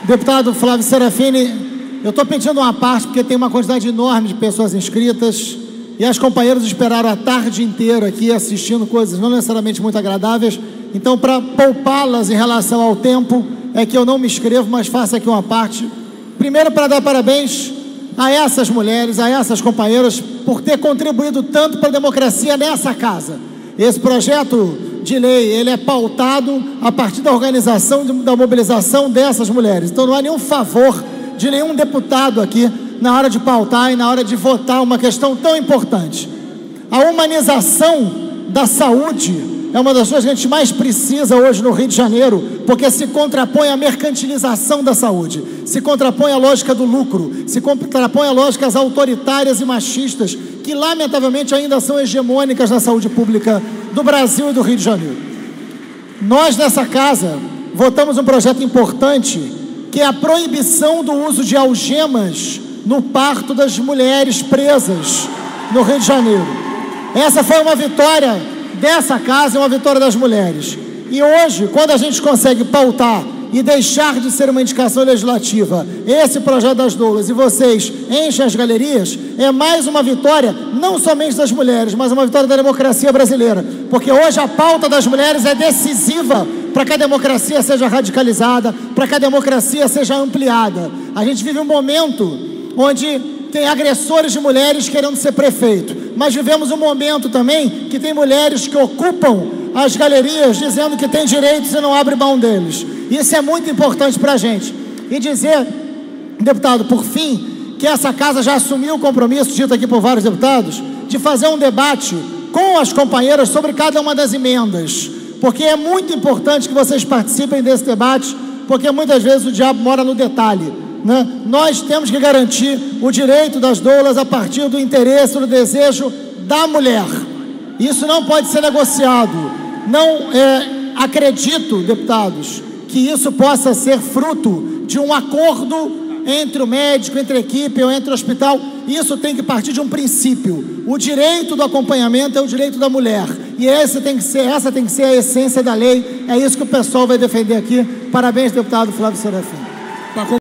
Deputado Flávio Serafini, eu estou pedindo uma parte porque tem uma quantidade enorme de pessoas inscritas e as companheiras esperaram a tarde inteira aqui assistindo coisas não necessariamente muito agradáveis. Então, para poupá-las em relação ao tempo, é que eu não me inscrevo, mas faço aqui uma parte. Primeiro, para dar parabéns a essas mulheres, a essas companheiras, por ter contribuído tanto para a democracia nessa casa. Esse projeto de lei, ele é pautado a partir da organização, da mobilização dessas mulheres. Então, não há nenhum favor de nenhum deputado aqui na hora de pautar e na hora de votar uma questão tão importante. A humanização da saúde é uma das coisas que a gente mais precisa hoje no Rio de Janeiro, porque se contrapõe à mercantilização da saúde, se contrapõe à lógica do lucro, se contrapõe à lógicas autoritárias e machistas, que lamentavelmente ainda são hegemônicas na saúde pública do Brasil e do Rio de Janeiro. Nós, nessa casa, votamos um projeto importante, que é a proibição do uso de algemas no parto das mulheres presas no Rio de Janeiro. Essa foi uma vitória dessa casa, é uma vitória das mulheres. E hoje, quando a gente consegue pautar e deixar de ser uma indicação legislativa esse projeto das doulas, e vocês enchem as galerias, é mais uma vitória não somente das mulheres, mas uma vitória da democracia brasileira, porque hoje a pauta das mulheres é decisiva para que a democracia seja radicalizada, para que a democracia seja ampliada. A gente vive um momento onde tem agressores de mulheres querendo ser prefeito, mas vivemos um momento também que tem mulheres que ocupam as galerias dizendo que tem direitos e não abre mão deles. Isso é muito importante para a gente. E dizer, deputado, por fim, que essa casa já assumiu o compromisso, dito aqui por vários deputados, de fazer um debate com as companheiras sobre cada uma das emendas, porque é muito importante que vocês participem desse debate, porque muitas vezes o diabo mora no detalhe, né? Nós temos que garantir o direito das doulas a partir do interesse, do desejo da mulher. Isso não pode ser negociado. Não acredito, deputados, que isso possa ser fruto de um acordo entre o médico, entre a equipe ou entre o hospital. Isso tem que partir de um princípio. O direito do acompanhamento é o direito da mulher. E essa tem que ser a essência da lei. É isso que o pessoal vai defender aqui. Parabéns, deputado Flávio Serafini.